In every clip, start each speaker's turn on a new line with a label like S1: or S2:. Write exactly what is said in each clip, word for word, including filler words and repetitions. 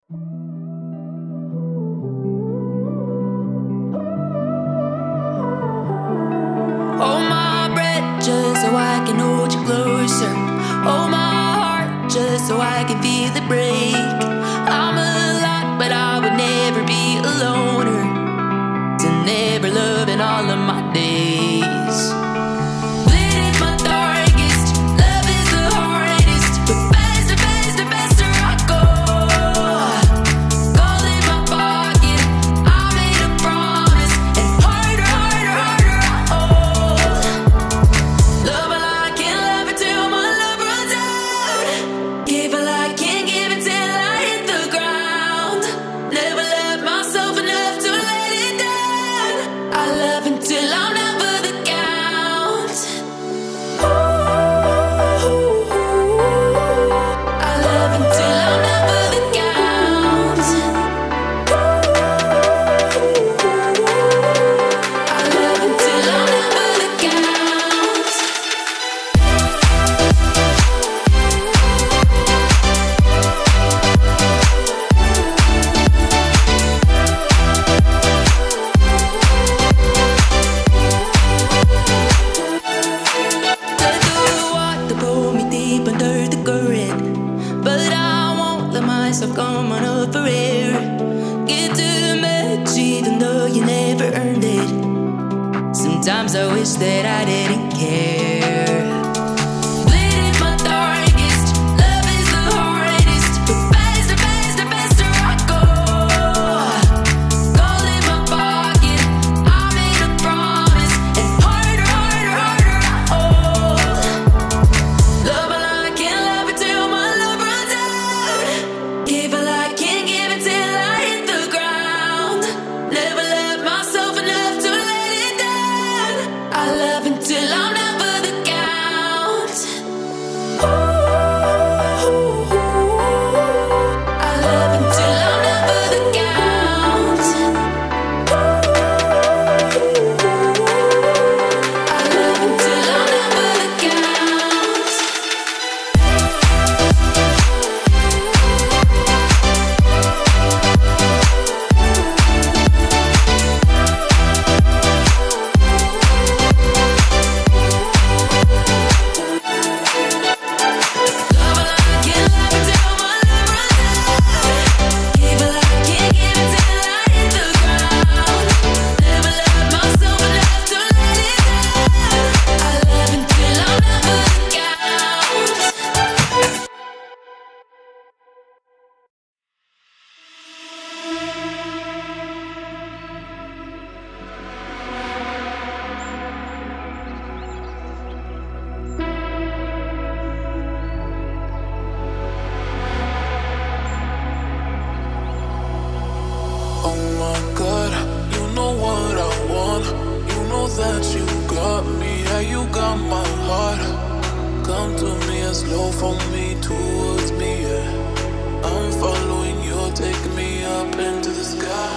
S1: Hold my breath just so I can hold you closer. Hold my heart just so I can feel it break. I'm a lot, but I would never be a loner. To never love in all of my days. Lit is my darkest, love is the hardest. But faster, faster, faster I go. Gold in my pocket, I made a promise. And harder, harder, harder I hold. Love while I can't love it till my love runs out. Give while I can't give it till I hit the ground. Never love myself enough to let it down. I love until I'm down for the count. Ooh, I love until I'm down for the count. Ooh, I love until I'm down for the count. Let the water pull me deep under the current, but I won't let myself come on up for air. Give too much even though you never earned it. Sometimes I wish that I didn't care. Lit is my darkest, love is the hardest. But faster, faster, faster I go. Gold in my pocket, I made a promise. And harder, harder, harder I hold. Love while I can't love it till my love runs out. Give while I can't give it till I hit the ground. Never love myself enough to let it down. I love until I'm down for the count. Ooh, I love until I'm down for the count. Ooh, I love until I'm down for the count. Love while I can't love it till my love runs out. Give while I can't give it till I hit the ground. Never love myself enough to let it down. I love until I'm down for the count.
S2: Oh my God, you know what I want. You know that you got me, yeah, you got my heart. Come to me and slow for me towards me, yeah. I'm following you, take me up into the sky.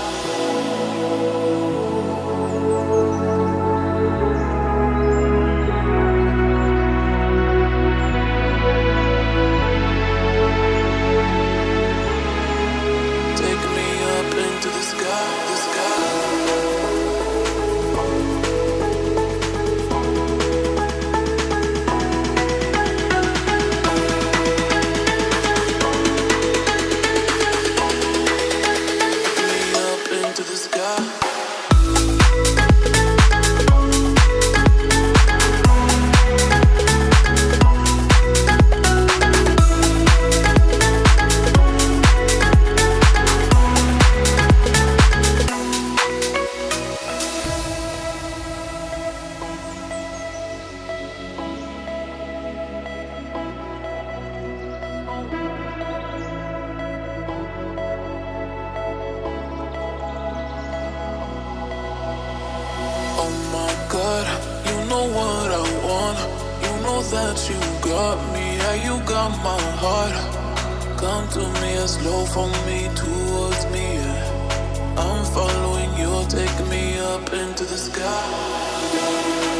S2: Take me up into the sky, the sky. that you got me, yeah, you got my heart. Come to me and slow for me towards me, yeah. I'm following you, take me up into the sky.